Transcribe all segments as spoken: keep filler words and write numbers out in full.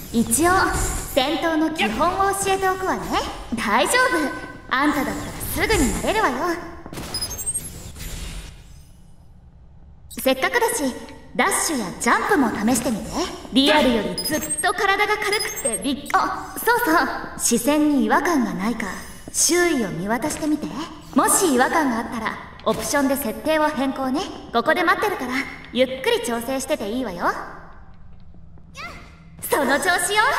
一応戦闘の基本を教えておくわね。大丈夫、あんただったらすぐになれるわよ。せっかくだしダッシュやジャンプも試してみて。リアルよりずっと体が軽くってびっあそうそう、視線に違和感がないか周囲を見渡してみて。もし違和感があったらオプションで設定を変更ね。ここで待ってるからゆっくり調整してていいわよ。その調子よ。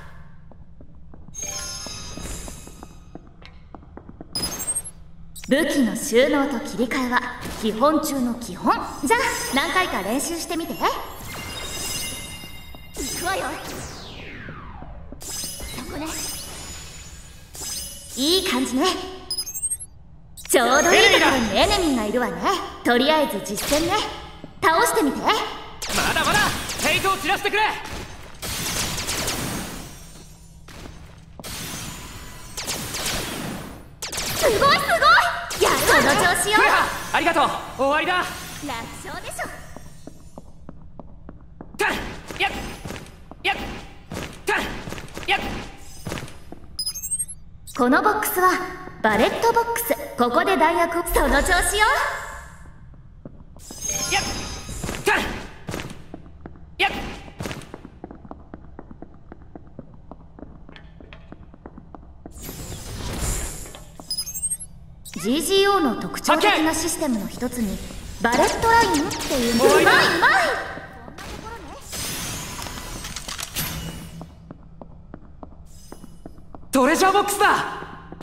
武器の収納と切り替えは基本中の基本。じゃあ何回か練習してみて。行くわよ。そこね。いい感じね。ちょうどいいところにエネミーがいるわね。とりあえず実践ね。倒してみて。まだまだフェイトを散らしてくれ。 すごいすごい、やる。その調子よ。 ありがとう。終わりだ。 楽勝でしょ。 たっやっやったっやっ。 このボックスはバレットボックス。ここで弾薬を。その調子よ。 やったっやっ。 ジージーオー の特徴的なシステムの一つにバレットラインっていうの。うまいうまい。 トレジャーボックスだ。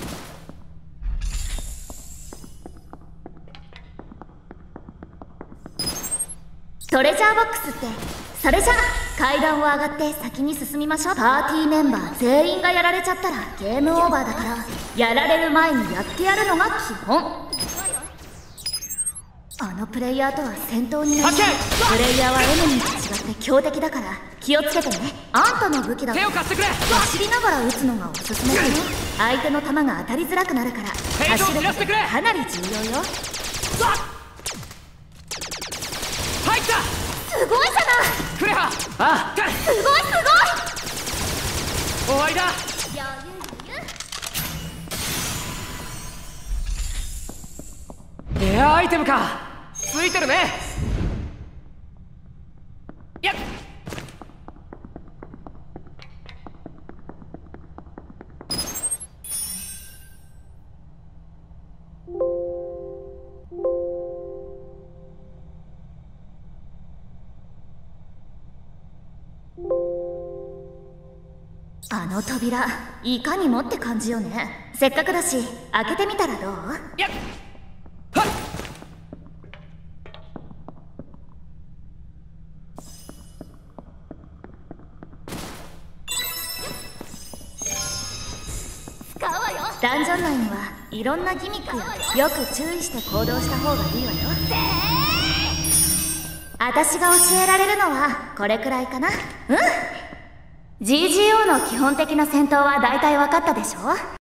トレジャーボックスって、それじゃ階段を上がって先に進みましょう。パーティーメンバー全員がやられちゃったらゲームオーバーだから、やられる前にやってやるのが基本。あのプレイヤーとは戦闘になり、プレイヤーはエネミーと違って強敵だから気をつけてね。あんたの武器だと手を貸してくれ。 走りながら撃つのがおすすめだよ。相手の弾が当たりづらくなるから走るってかなり重要よ。 入った。 すごいじゃない。 クレハ。ああ、 すごいす終わりだ。 ごい。余裕余裕。 エアアイテムか。ついてるね。やっ。 あの扉いかにもって感じよね。せっかくだし開けてみたらどう？ やっはっ。 使うわよ。ダンジョン内にはいろんなギミックよ。よく注意して行動した方がいいわよ。私が教えられるのはこれくらいかな。うん。ジージーオー の基本的な戦闘は大体分かったでしょ。